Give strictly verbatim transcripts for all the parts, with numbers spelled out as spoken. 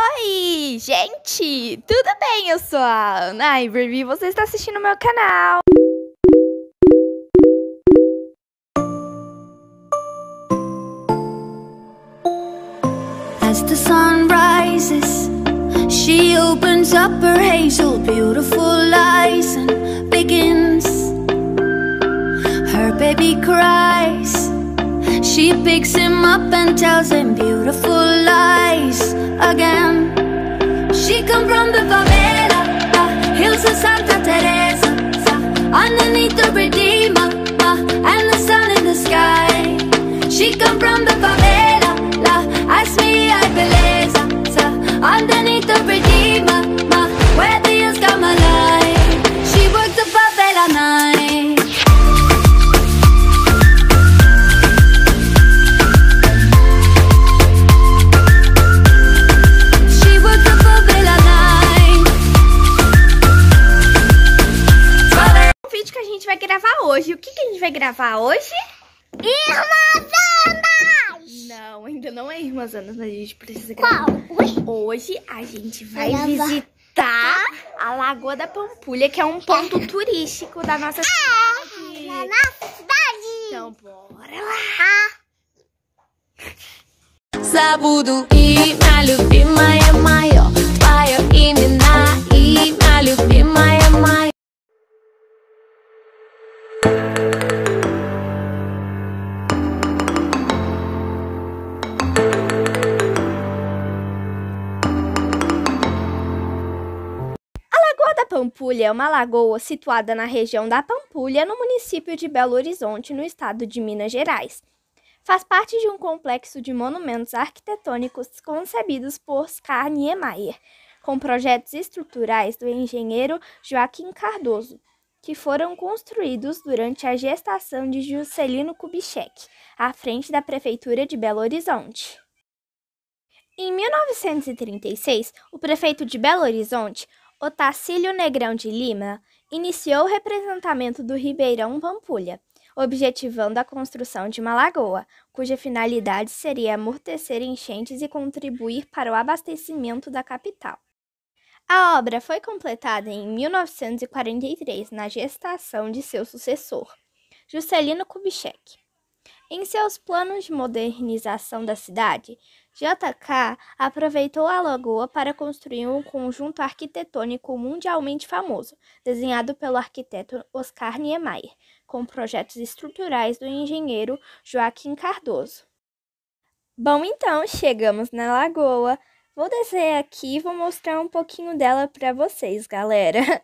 Oi, gente! Tudo bem? Eu sou a Ana Ivory e você está assistindo o meu canal. As the sun rises, she opens up her hazel, beautiful eyes and begins. Her baby cries. She picks him up and tells him beautiful lies again. She come from the favela, uh, hills of Santa Teresa, uh, underneath the Redeemer, uh, and the sun in the sky. She come from the favela, la, as me ay beleza, uh, underneath the Redeemer, uh, where the hills come alive. She works the favela night. Vai gravar hoje. O que, que a gente vai gravar hoje? Irmãs Andas! Não, ainda não é Irmãs Andas, mas a gente precisa gravar. Qual? Hoje a gente vai Vai visitar a Lagoa da Pampulha, que é um ponto turístico da nossa cidade. Na nossa cidade! Então, bora lá! Zabudu ima любимая моё, твоё имя имя любимая моё. A Pampulha é uma lagoa situada na região da Pampulha, no município de Belo Horizonte, no estado de Minas Gerais. Faz parte de um complexo de monumentos arquitetônicos concebidos por Oscar Niemeyer, com projetos estruturais do engenheiro Joaquim Cardoso, que foram construídos durante a gestação de Juscelino Kubitschek, à frente da Prefeitura de Belo Horizonte. Em mil novecentos e trinta e seis, o prefeito de Belo Horizonte, Otacílio Negrão de Lima, iniciou o representamento do Ribeirão Pampulha, objetivando a construção de uma lagoa, cuja finalidade seria amortecer enchentes e contribuir para o abastecimento da capital. A obra foi completada em mil novecentos e quarenta e três, na gestação de seu sucessor, Juscelino Kubitschek. Em seus planos de modernização da cidade, J K aproveitou a lagoa para construir um conjunto arquitetônico mundialmente famoso, desenhado pelo arquiteto Oscar Niemeyer, com projetos estruturais do engenheiro Joaquim Cardoso. Bom, então, chegamos na lagoa. Vou descer aqui e vou mostrar um pouquinho dela para vocês, galera.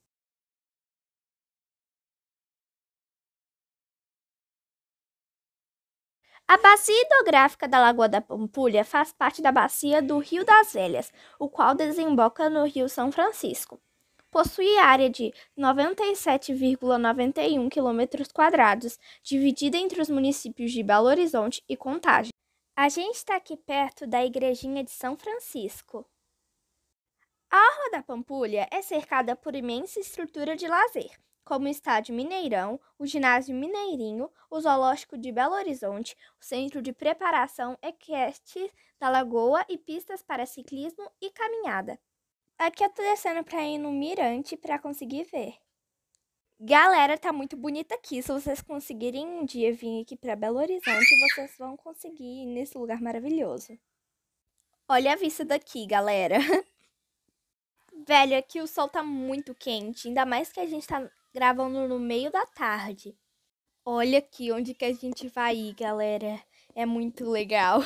A bacia hidrográfica da Lagoa da Pampulha faz parte da bacia do Rio das Velhas, o qual desemboca no Rio São Francisco. Possui área de noventa e sete vírgula noventa e um quilômetros quadrados, dividida entre os municípios de Belo Horizonte e Contagem. A gente está aqui perto da Igrejinha de São Francisco. A Orla da Pampulha é cercada por imensa estrutura de lazer, como o Estádio Mineirão, o Ginásio Mineirinho, o Zoológico de Belo Horizonte, o Centro de Preparação Equestre da Lagoa e pistas para ciclismo e caminhada. Aqui eu tô descendo para ir no mirante para conseguir ver. Galera, tá muito bonita aqui. Se vocês conseguirem um dia vir aqui para Belo Horizonte, vocês vão conseguir ir nesse lugar maravilhoso. Olha a vista daqui, galera. Velho, aqui o sol tá muito quente, ainda mais que a gente tá gravando no meio da tarde. Olha aqui onde que a gente vai ir, galera. É muito legal.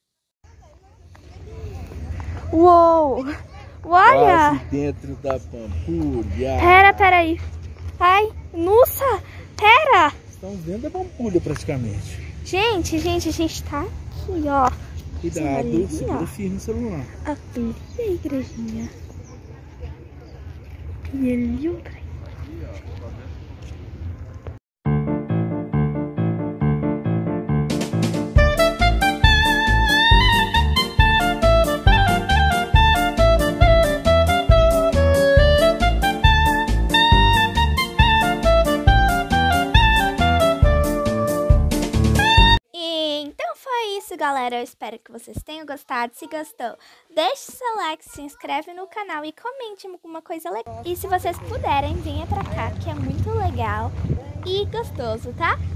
Uou! Olha! Quase dentro da Pampulha. Pera, pera aí. Ai, nossa! Pera! Estamos dentro da Pampulha praticamente. Gente, gente, a gente tá aqui, ó. Cuidado, Ali, segura ó. firme o celular. Ali a igrejinha. E ali um trem. Então foi isso, galera. galera, eu espero que vocês tenham gostado. Se gostou, deixe seu like, se inscreve no canal e comente alguma coisa legal. E se vocês puderem, venha pra cá, que é muito legal e gostoso, tá?